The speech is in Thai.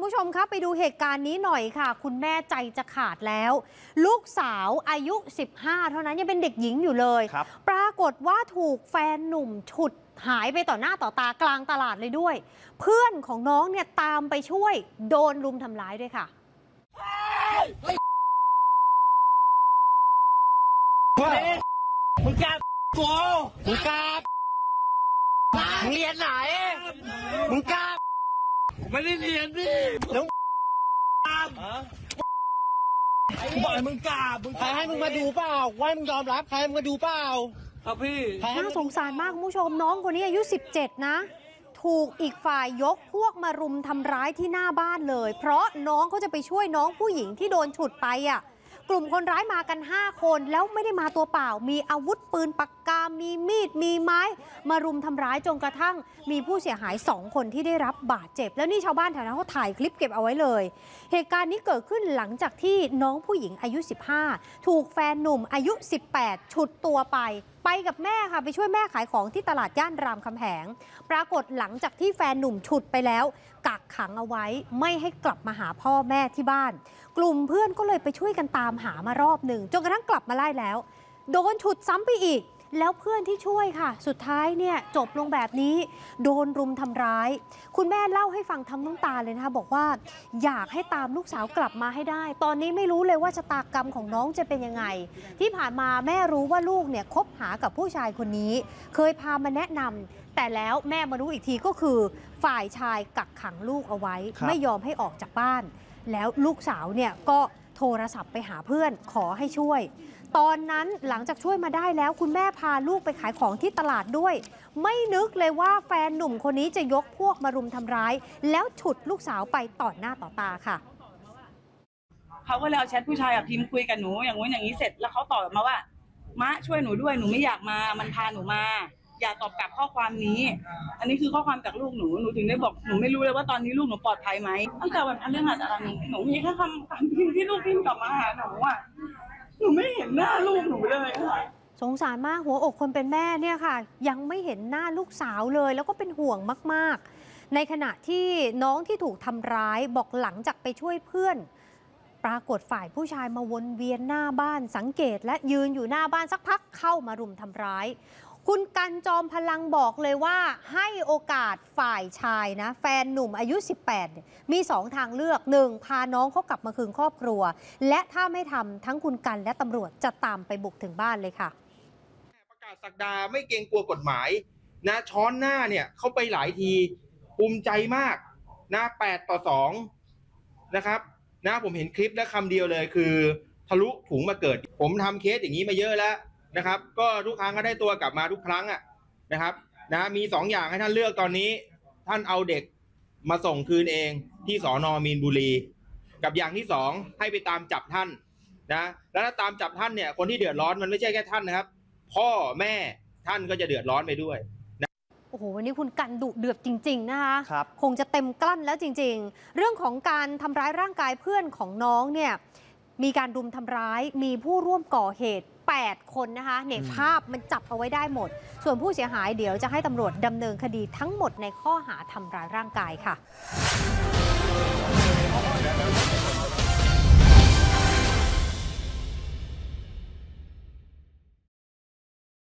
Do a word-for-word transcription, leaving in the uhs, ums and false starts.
ผู้ชมครับไปดูเหตุการณ์นี้หน่อยค่ะคุณแม่ใจจะขาดแล้วลูกสาวอายุสิบห้าเท่านั้นยังเป็นเด็กหญิงอยู่เลยปรากฏว่าถูกแฟนหนุ่มฉุดหายไปต่อหน้าต่อตากลางตลาดเลยด้วยเพื่อนของน้องเนี่ยตามไปช่วยโดนรุมทำร้ายด้วยค่ะมึงกล้ากูมึงกล้ามึงเรียนไหนมึงกล้าไม่ได้เรียนดิแล้วกูบอกให้มึงกล้ามึงใครให้มึงมาดูเปล่าว่ามึงยอมรับใครมึงมาดูเปล่าครับพี่น่าสงสารมากคุณผู้ชมน้องคนนี้อายุสิบเจ็ดนะถูกอีกฝ่ายยกพวกมารุมทำร้ายที่หน้าบ้านเลยเพราะน้องเขาจะไปช่วยน้องผู้หญิงที่โดนฉุดไปอ่ะกลุ่มคนร้ายมากันห้าคนแล้วไม่ได้มาตัวเปล่ามีอาวุธปืนปากกามีมีดมีไม้มารุมทำร้ายจนกระทั่งมีผู้เสียหายสองคนที่ได้รับบาดเจ็บแล้วนี่ชาวบ้านแถวนั้นเขาถ่ายคลิปเก็บเอาไว้เลยเหตุการณ์นี้เกิดขึ้นหลังจากที่น้องผู้หญิงอายุสิบห้าถูกแฟนหนุ่มอายุสิบแปดฉุดตัวไปไปกับแม่ค่ะไปช่วยแม่ขายของที่ตลาดย่านรามคำแหงปรากฏหลังจากที่แฟนหนุ่มฉุดไปแล้วกักขังเอาไว้ไม่ให้กลับมาหาพ่อแม่ที่บ้านกลุ่มเพื่อนก็เลยไปช่วยกันตามหามารอบหนึ่งจนกระทั่งกลับมาไล่แล้วโดนฉุดซ้ำไปอีกแล้วเพื่อนที่ช่วยค่ะสุดท้ายเนี่ยจบลงแบบนี้โดนรุมทำร้ายคุณแม่เล่าให้ฟังทั้งน้ำตาเลยนะคะบอกว่าอยากให้ตามลูกสาวกลับมาให้ได้ตอนนี้ไม่รู้เลยว่าชะตากรรมของน้องจะเป็นยังไงที่ผ่านมาแม่รู้ว่าลูกเนี่ยคบหากับผู้ชายคนนี้เคยพามาแนะนำแต่แล้วแม่มารู้อีกทีก็คือฝ่ายชายกักขังลูกเอาไว้ไม่ยอมให้ออกจากบ้านแล้วลูกสาวเนี่ยก็โทรศัพท์ไปหาเพื่อนขอให้ช่วยตอนนั้นหลังจากช่วยมาได้แล้วคุณแม่พาลูกไปขายของที่ตลาดด้วยไม่นึกเลยว่าแฟนหนุ่มคนนี้จะยกพวกมารุมทำร้ายแล้วฉุดลูกสาวไปต่อหน้าต่อตาค่ะเขาก็เลยเอาแชทผู้ชายกับพิมพ์คุยกับหนูอย่างงู้นอย่างนี้เสร็จแล้วเขาตอบมาว่ามะช่วยหนูด้วยหนูไม่อยากมามันพาหนูมาอย่าตอบกลับข้อความนี้อันนี้คือข้อความจากลูกหนูหนูถึงได้บอกหนูไม่รู้เลยว่าตอนนี้ลูกหนูปลอดภัยไหมตั้งแต่วันพฤหัสบดีหนูมีแค่คำคำพิมพ์ที่ลูกพิมพ์กลับมาหาหนูอ่ะหนูไม่เห็นหน้าลูกหนูเลยค่ะสงสารมากหัวอกคนเป็นแม่เนี่ยค่ะยังไม่เห็นหน้าลูกสาวเลยแล้วก็เป็นห่วงมากๆในขณะที่น้องที่ถูกทำร้ายบอกหลังจากไปช่วยเพื่อนปรากฏฝ่ายผู้ชายมาวนเวียนหน้าบ้านสังเกตและยืนอยู่หน้าบ้านสักพักเข้ามารุมทำร้ายคุณกันจอมพลังบอกเลยว่าให้โอกาสฝ่ายชายนะแฟนหนุ่มอายุสิบแปดมีสองทางเลือกหนึ่งพาน้องเขากลับมาคืนครอบครัวและถ้าไม่ทำทั้งคุณกันและตำรวจจะตามไปบุกถึงบ้านเลยค่ะประกาศศักดาไม่เกรงกลัวกฎหมายนะช้อนหน้าเนี่ยเขาไปหลายทีภูมิใจมากนะแปดต่อสองนะครับนะผมเห็นคลิปแล้วคำเดียวเลยคือทะลุถุงมาเกิดผมทำเคสอย่างนี้มาเยอะแล้วนะครับก็ทุกครั้งก็ได้ตัวกลับมาทุกครั้งอ่ะนะครับนะมีสองอย่างให้ท่านเลือกตอนนี้ท่านเอาเด็กมาส่งคืนเองที่สน.มีนบุรีกับอย่างที่สองให้ไปตามจับท่านนะแล้วถ้าตามจับท่านเนี่ยคนที่เดือดร้อนมันไม่ใช่แค่ท่านนะครับพ่อแม่ท่านก็จะเดือดร้อนไปด้วยนะโอ้โหวันนี้คุณกันดุเดือดจริงๆนะคะครับคงจะเต็มกลั้นแล้วจริงๆเรื่องของการทำร้ายร่างกายเพื่อนของน้องเนี่ยมีการรุมทำร้ายมีผู้ร่วมก่อเหตุแปดคนนะคะเนี่ยภาพมันจับเอาไว้ได้หมดส่วนผู้เสียหายเดี๋ยวจะให้ตำรวจดำเนินคดีทั้งหมดในข้อหาทำร้ายร่างกายค่ะ